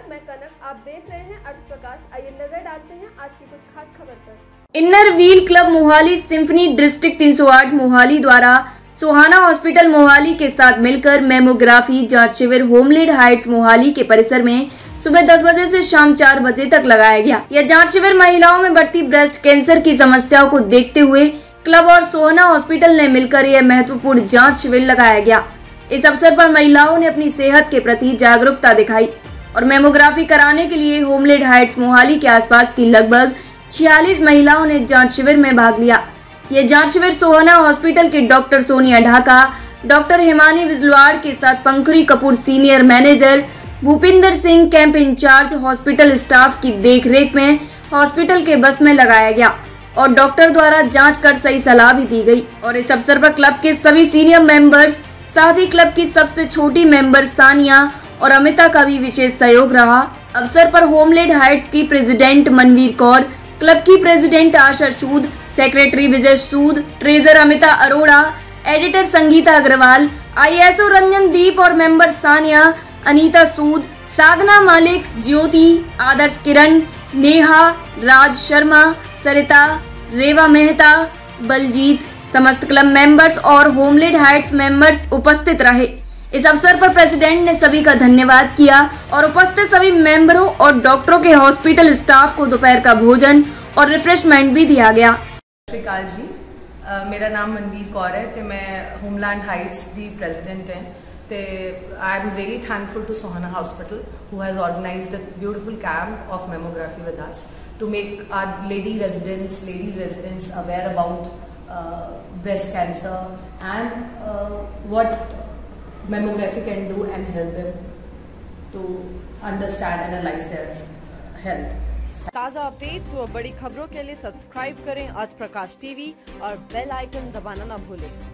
मैं कनक, आप देख रहे हैं अर्थ प्रकाश। आइए नजर डालते हैं आज की कुछ खास खबर पर। Inner wheel club Mohali symphony district 308 Mohali द्वारा सोहाना हॉस्पिटल मोहाली के साथ मिलकर मेमोग्राफी जांच शिविर होमलेड हाइट्स मोहाली के परिसर में सुबह 10 बजे से शाम 4 बजे तक लगाया गया। यह जांच शिविर महिलाओं में बढ़ती ब्रेस्ट कैंसर की समस्याओं को देखते हुए क्लब और सोहाना हॉस्पिटल ने मिलकर यह महत्वपूर्ण जांच शिविर लगाया गया। इस अवसर पर महिलाओं ने अपनी सेहत के प्रति जागरूकता दिखाई और मेमोग्राफी कराने के लिए होमलेड हाइट्स मोहाली के आसपास की लगभग 46 महिलाओं ने जांच शिविर में भाग लिया। ये जांच शिविर सोहाना हॉस्पिटल के डॉक्टर सोनिया ढाका, डॉक्टर हिमानी विजलवाड़ के साथ Pankhuri Kapoor senior manager, Bhupinder Singh camp incharge, hospital staff की देखरेख में हॉस्पिटल के बस में लगाया गया और डॉक्टर द्वारा जांच कर सही सलाह भी दी गई। और इस अवसर पर क्लब के सभी सीनियर मेंबर्स, साथ ही क्लब की सबसे छोटी मेंबर सानिया और अमिता का भी विशेष सहयोग रहा। अवसर पर होमलेड हाइट्स की प्रेसिडेंट मनवीर कौर, क्लब की president Asha Sood, secretary Vijay Sood, treasurer Amita Arora, editor Sangeeta Agarwal, ISO Ranjan Deep और मेंबर सानिया, अनीता सूद, साधना मालिक, ज्योति, आदर्श किरण, नेहा, राज शर्मा, सरिता, रेवा मेहता, बलजीत, समस्त क्लब मेंबर्स और होमलेड हाइट्स मेंबर्स उपस्थित रहे। इस अवसर पर प्रेसिडेंट ने सभी का धन्यवाद किया और उपस्थित सभी मेंबरों और डॉक्टरों के हॉस्पिटल स्टाफ को दोपहर का भोजन और रिफ्रेशमेंट भी दिया गया। श्रीकाल जी, मेरा नाम मनवीर कौर है ते मैं होमलैंड हाइट्स दी प्रेसिडेंट हैं ते I am really thankful to Sohana hospital who has organised a beautiful camp of mammography with us to make our ladies residents aware about breast cancer and what mammography can do and help them to understand and analyze their health। ताज़ा updates व बड़ी खबरों के लिए subscribe करें आज Prakash TV और bell icon दबाना ना भूलें।